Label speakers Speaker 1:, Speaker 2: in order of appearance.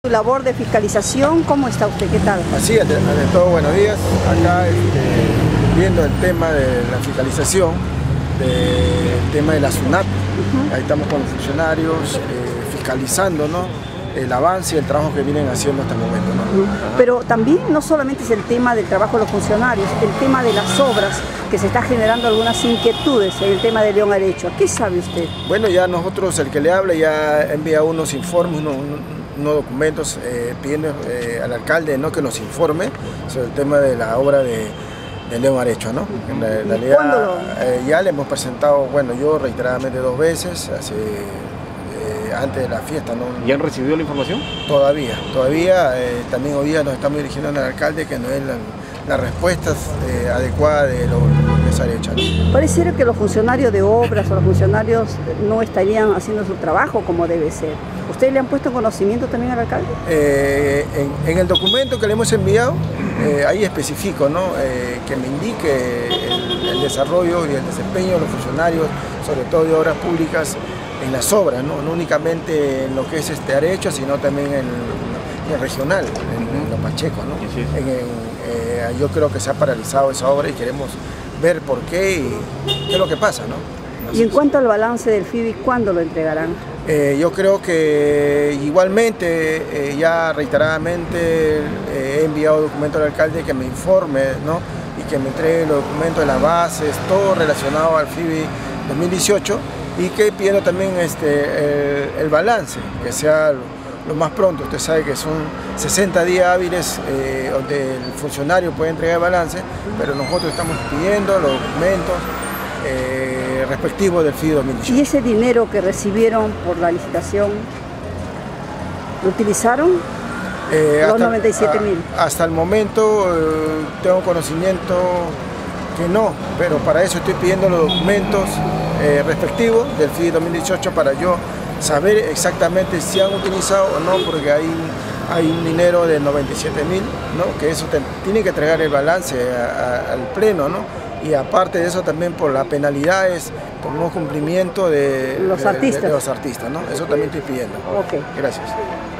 Speaker 1: Su labor de fiscalización, ¿cómo está usted? ¿Qué tal?
Speaker 2: Así, ante todo, buenos días. Acá viendo el tema de la fiscalización, del tema de la SUNAT. Ahí estamos con los funcionarios fiscalizando, ¿no?, el avance y el trabajo que vienen haciendo hasta el momento, ¿no?
Speaker 1: Pero también no solamente es el tema del trabajo de los funcionarios, el tema de las obras, que se está generando algunas inquietudes en el tema de León Arecho. ¿Qué sabe usted?
Speaker 2: Bueno, ya nosotros, el que le habla, ya envía unos informes, unos documentos pidiendo al alcalde, ¿no?, que nos informe sobre el tema de la obra de León Arecho, ¿no? En realidad, ya le hemos presentado, bueno, yo reiteradamente 2 veces, antes de la fiesta, ¿no?
Speaker 3: ¿Ya han recibido la información?
Speaker 2: Todavía. También hoy día nos estamos dirigiendo al alcalde que nos dé las respuestas adecuadas de lo que se ha hecho, ¿no?
Speaker 1: Pareciera que los funcionarios de obras o los funcionarios no estarían haciendo su trabajo como debe ser. ¿Ustedes le han puesto conocimiento también al alcalde?
Speaker 2: En el documento que le hemos enviado, ahí especifico, ¿no?, que me indique el desarrollo y el desempeño de los funcionarios, sobre todo de obras públicas, en las obras, ¿no? No únicamente en lo que es Arecho, sino también en el regional, en Los Pacheco, ¿no?
Speaker 3: Sí.
Speaker 2: Yo creo que se ha paralizado esa obra y queremos ver por qué y qué es lo que pasa, ¿no?
Speaker 1: Y en cuanto al balance del FIBI, ¿cuándo lo entregarán?
Speaker 2: Yo creo que igualmente, ya reiteradamente he enviado documento al alcalde que me informe, ¿no?, y que me entregue los documentos de las bases, todo relacionado al FIBI 2018, y que pidiendo también el balance, que sea lo más pronto. Usted sabe que son 60 días hábiles donde el funcionario puede entregar el balance, pero nosotros estamos pidiendo los documentos respectivos del FIBI 2018.
Speaker 1: ¿Y ese dinero que recibieron por la licitación, lo utilizaron? Los 97.000.
Speaker 2: Hasta el momento tengo conocimiento que no, pero para eso estoy pidiendo los documentos respectivos del FIBI 2018 para yo saber exactamente si han utilizado o no, porque hay un dinero de 97.000, ¿no?, que eso tiene que entregar el balance al pleno, ¿no? Y aparte de eso también por las penalidades por no cumplimiento de los artistas, ¿no? Eso también estoy pidiendo.
Speaker 1: Okay.
Speaker 2: Gracias.